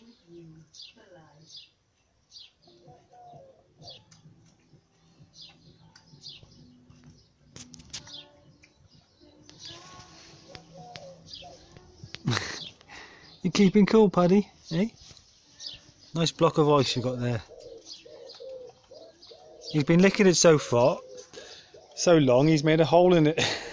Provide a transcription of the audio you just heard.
You keeping cool, Paddy? Eh? Nice block of ice you got there. He's been licking it so long he's made a hole in it.